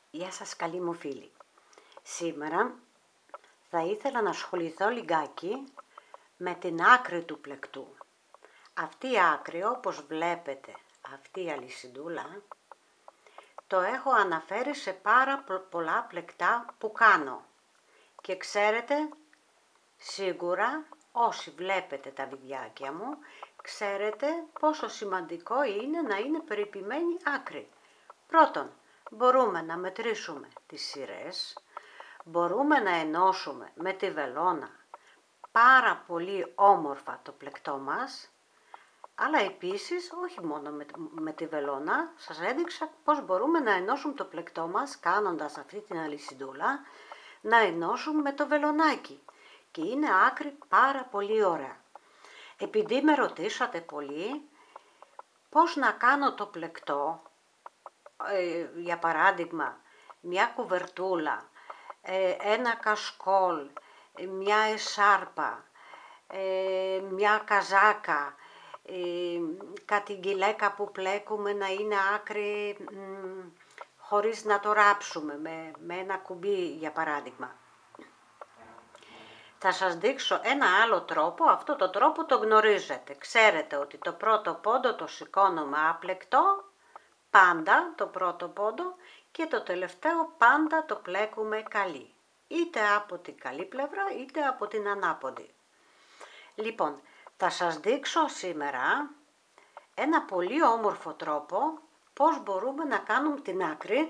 Γεια σας καλοί μου φίλοι. Σήμερα θα ήθελα να ασχοληθώ λιγάκι με την άκρη του πλεκτού. Αυτή η άκρη, όπως βλέπετε, αυτή η αλυσιδούλα, το έχω αναφέρει σε πάρα πολλά πλεκτά που κάνω. Και ξέρετε, σίγουρα όσοι βλέπετε τα βιντεάκια μου, ξέρετε πόσο σημαντικό είναι να είναι περιποιημένη άκρη. Πρώτον, μπορούμε να μετρήσουμε τις σειρές, μπορούμε να ενώσουμε με τη βελόνα πάρα πολύ όμορφα το πλεκτό μας, αλλά επίσης όχι μόνο με τη βελόνα, σας έδειξα πώς μπορούμε να ενώσουμε το πλεκτό μας κάνοντας αυτή την αλυσιδούλα, να ενώσουμε με το βελονάκι και είναι άκρη πάρα πολύ ωραία. Επειδή με ρωτήσατε πολύ πώς να κάνω το πλεκτό, για παράδειγμα μια κουβερτούλα, ένα κασκόλ, μια εσάρπα, μια καζάκα, κάτι γκυλέκα που πλέκουμε να είναι άκρη χωρίς να το ράψουμε με ένα κουμπί για παράδειγμα. Θα σας δείξω ένα άλλο τρόπο, αυτό το τρόπο το γνωρίζετε. Ξέρετε ότι το πρώτο πόντο το σηκώνουμε άπλεκτο, πάντα το πρώτο πόντο, και το τελευταίο πάντα το πλέκουμε καλή. Είτε από την καλή πλευρά είτε από την ανάποδη. Λοιπόν, θα σας δείξω σήμερα ένα πολύ όμορφο τρόπο πώς μπορούμε να κάνουμε την άκρη,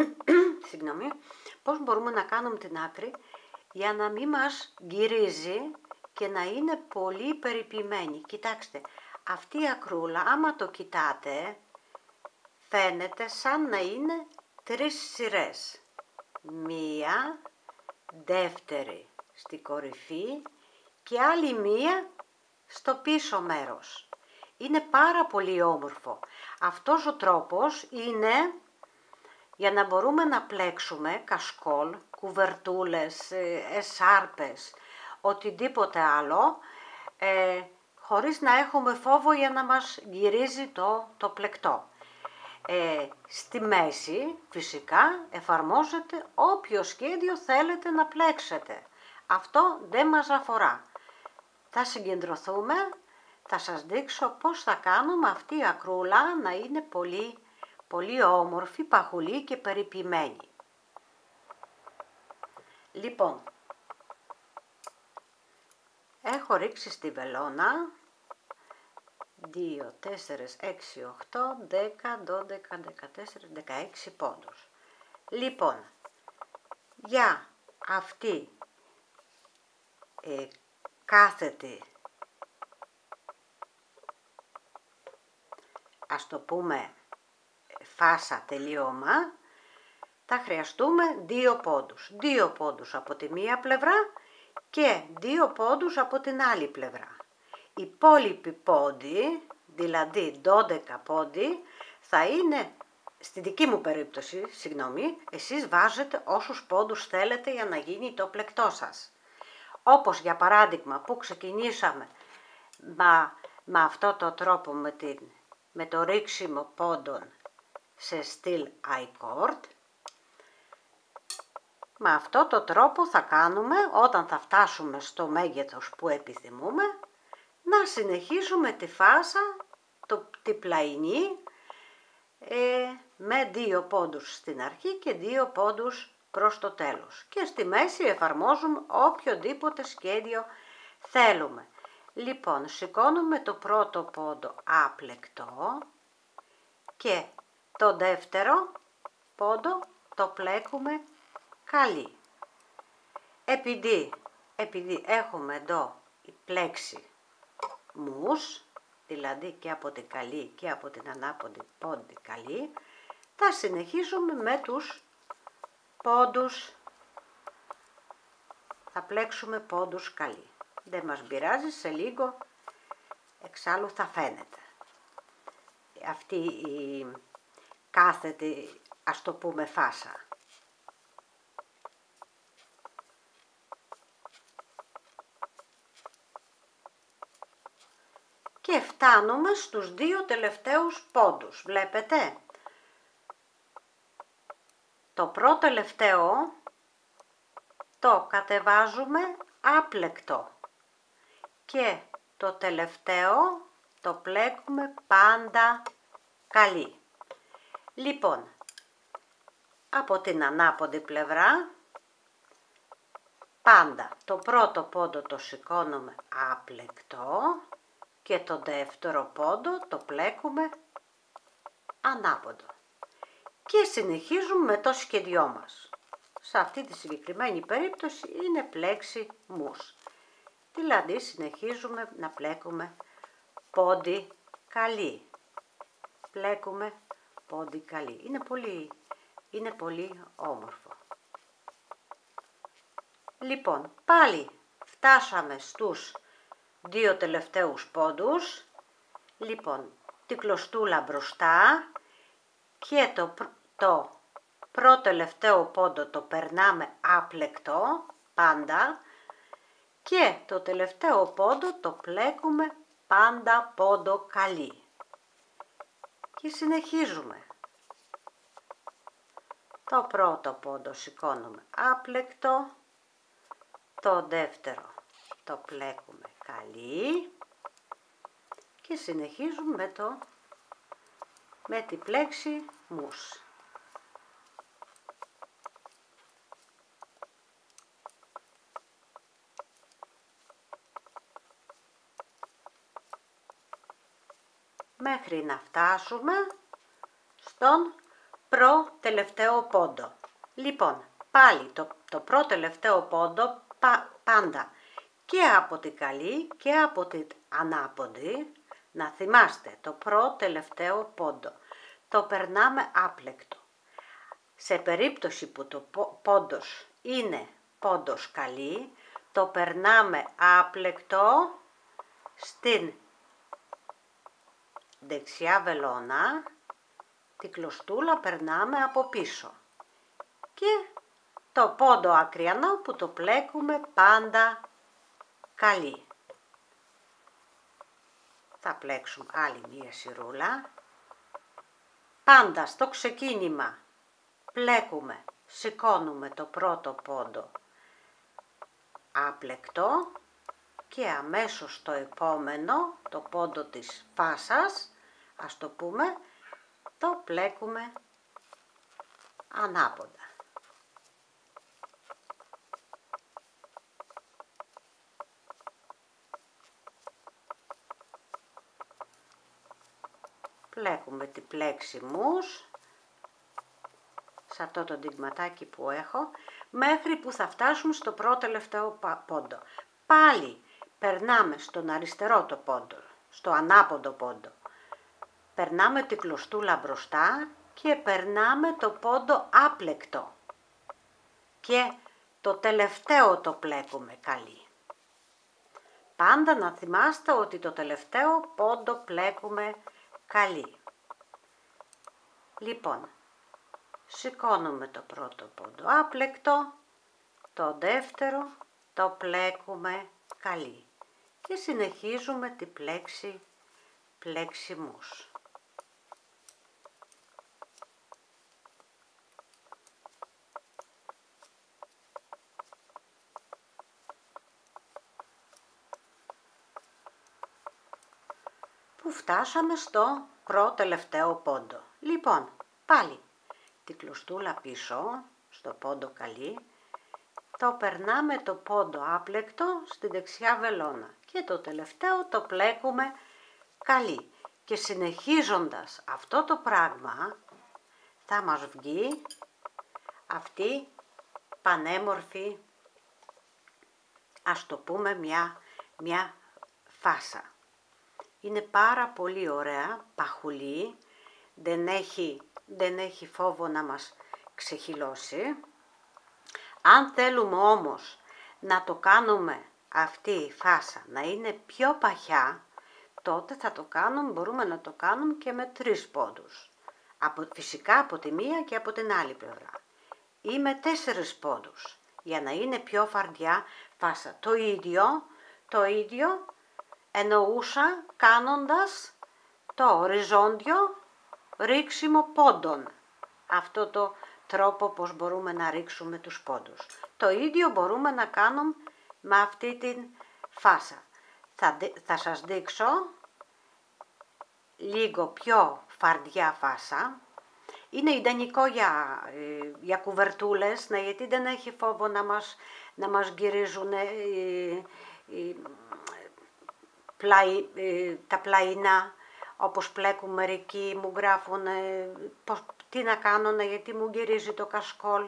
πώς μπορούμε να κάνουμε την άκρη για να μην μας γυρίζει και να είναι πολύ περιποιημένη. Κοιτάξτε, αυτή η ακρούλα άμα το κοιτάτε φαίνεται σαν να είναι 3 σειρές. Μία, δεύτερη στη κορυφή και άλλη μία στο πίσω μέρος. Είναι πάρα πολύ όμορφο. Αυτός ο τρόπος είναι για να μπορούμε να πλέξουμε κασκόλ, κουβερτούλες, εσάρπες, οτιδήποτε άλλο, χωρίς να έχουμε φόβο για να μας γυρίζει το πλεκτό. Στη μέση φυσικά εφαρμόζεται όποιο σχέδιο θέλετε να πλέξετε. Αυτό δεν μας αφορά. Θα συγκεντρωθούμε, θα σας δείξω πώς θα κάνουμε αυτή η ακρούλα να είναι πολύ, πολύ όμορφη, παχουλή και περιποιημένη. Λοιπόν, έχω ρίξει στη βελόνα 2, 4, 6, 8, 10, 12, 14, 16 πόντους. Λοιπόν, για αυτή κάθετη, ας το πούμε φάσα τελείωμα, θα χρειαστούμε 2 πόντους. 2 πόντους από τη μία πλευρά και 2 πόντους από την άλλη πλευρά. Οι υπόλοιποι πόντοι, δηλαδή 12 πόντοι, θα είναι, στη δική μου περίπτωση, εσείς βάζετε όσους πόντους θέλετε για να γίνει το πλεκτό σας. Όπως για παράδειγμα που ξεκινήσαμε με αυτό το τρόπο με το ρίξιμο πόντων σε στυλ I-chord. Με αυτό το τρόπο θα κάνουμε όταν θα φτάσουμε στο μέγεθος που επιθυμούμε, να συνεχίσουμε τη φάσα, τη πλαϊνή, με 2 πόντους στην αρχή και 2 πόντους προς το τέλος. Και στη μέση εφαρμόζουμε οποιοδήποτε σχέδιο θέλουμε. Λοιπόν, σηκώνουμε το πρώτο πόντο άπλεκτο και το δεύτερο πόντο το πλέκουμε καλή. Επειδή έχουμε εδώ πλέξει μους, δηλαδή και από την καλή και από την ανάποδη πόντι καλή, θα συνεχίσουμε με τους πόντους, θα πλέξουμε πόντους καλή. Δεν μας πειράζει, σε λίγο εξάλλου θα φαίνεται. Αυτή η κάθετη, ας το πούμε, φάσα. Και φτάνουμε στους 2 τελευταίους πόντους, βλέπετε. Το πρώτο τελευταίο το κατεβάζουμε άπλεκτο και το τελευταίο το πλέκουμε πάντα καλή. Λοιπόν, από την ανάποδη πλευρά πάντα το πρώτο πόντο το σηκώνουμε άπλεκτο και το δεύτερο πόντο το πλέκουμε ανάποδο. Και συνεχίζουμε με το σχεδιό μας. Σε αυτή τη συγκεκριμένη περίπτωση είναι πλέξη μους. Δηλαδή συνεχίζουμε να πλέκουμε πόντι καλή. Πλέκουμε πόντι καλή. Είναι πολύ όμορφο. Λοιπόν, πάλι φτάσαμε στους δύο τελευταίους πόντους. Λοιπόν, την κλωστούλα μπροστά και το πρώτο τελευταίο πόντο το περνάμε άπλεκτο πάντα και το τελευταίο πόντο το πλέκουμε πάντα πόντο καλή. Και συνεχίζουμε. Το πρώτο πόντο σηκώνουμε άπλεκτο, το δεύτερο το πλέκουμε καλή και συνεχίζουμε με την πλέξη μους. Μέχρι να φτάσουμε στον προτελευταίο πόντο. Λοιπόν, πάλι το προτελευταίο πόντο πάντα και από την καλή και από την ανάποδη, να θυμάστε το προτελευταίο πόντο το περνάμε άπλεκτο. Σε περίπτωση που το πόντος είναι πόντος καλή, το περνάμε άπλεκτο στην δεξιά βελόνα, την κλωστούλα περνάμε από πίσω και το πόντο ακριανό που το πλέκουμε πάντα καλή. Θα πλέξουμε άλλη μία σειρούλα. Πάντα στο ξεκίνημα πλέκουμε, σηκώνουμε το πρώτο πόντο άπλεκτο και αμέσως το επόμενο, το πόντο της φάσας, ας το πούμε, το πλέκουμε ανάποδα. Πλέκουμε την πλέξη μους, σε αυτό το δειγματάκι που έχω, μέχρι που θα φτάσουμε στο πρώτο τελευταίο πόντο. Πάλι περνάμε στον αριστερό το πόντο, στο ανάποδο πόντο. Περνάμε την κλωστούλα μπροστά και περνάμε το πόντο άπλεκτο. Και το τελευταίο το πλέκουμε καλή. Πάντα να θυμάστε ότι το τελευταίο πόντο πλέκουμε καλή. Λοιπόν, σηκώνουμε το πρώτο πόντο άπλεκτο, το δεύτερο το πλέκουμε καλή και συνεχίζουμε την πλέξη μους. Που φτάσαμε στο προτελευταίο πόντο. Λοιπόν, πάλι την κλωστούλα πίσω στο πόντο καλή, το περνάμε το πόντο άπλεκτο στη δεξιά βελόνα και το τελευταίο το πλέκουμε καλή. Και συνεχίζοντας αυτό το πράγμα θα μας βγει αυτή πανέμορφη, ας το πούμε, μια φάσα. Είναι πάρα πολύ ωραία, παχουλή, δεν έχει φόβο να μας ξεχυλώσει. Αν θέλουμε όμως να το κάνουμε αυτή η φάσα να είναι πιο παχιά, τότε μπορούμε να το κάνουμε και με 3 πόντους. Φυσικά από τη μία και από την άλλη πλευρά. Ή με 4 πόντους, για να είναι πιο φαρδιά φάσα. Το ίδιο εννοούσα κάνοντας το οριζόντιο ρίξιμο πόντων. Αυτό τρόπο πώς μπορούμε να ρίξουμε τους πόντους. Το ίδιο μπορούμε να κάνουμε με αυτή την φάσα. Θα σας δείξω λίγο πιο φαρδιά φάσα. Είναι ιδανικό για κουβερτούλες, γιατί δεν έχει φόβο να μας γυρίζουν τα πλαϊνά, όπως πλέκουν μερικοί, μου γράφουν τι να κάνω γιατί μου γυρίζει το κασκόλ.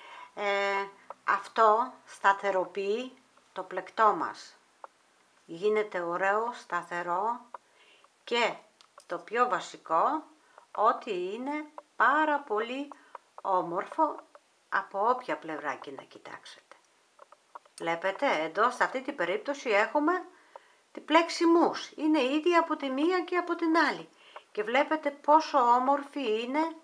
Αυτό σταθεροποιεί το πλεκτό μας. Γίνεται ωραίο, σταθερό και το πιο βασικό, ότι είναι πάρα πολύ όμορφο από όποια πλευρά και να κοιτάξετε. Βλέπετε, εδώ σε αυτή την περίπτωση έχουμε τη πλέξη μους. Είναι ίδια από τη μία και από την άλλη. Και βλέπετε πόσο όμορφη είναι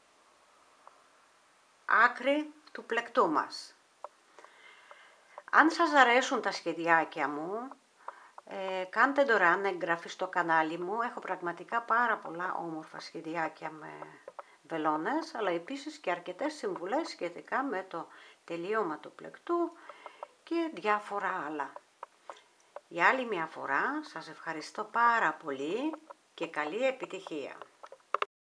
άκρη του πλεκτού μας. Αν σας αρέσουν τα σχεδιάκια μου, κάντε δωρεάν εγγραφή στο κανάλι μου. Έχω πραγματικά πάρα πολλά όμορφα σχεδιάκια με βελόνες, αλλά επίσης και αρκετές συμβουλές σχετικά με το τελείωμα του πλεκτού και διάφορα άλλα. Για άλλη μια φορά σας ευχαριστώ πάρα πολύ και καλή επιτυχία.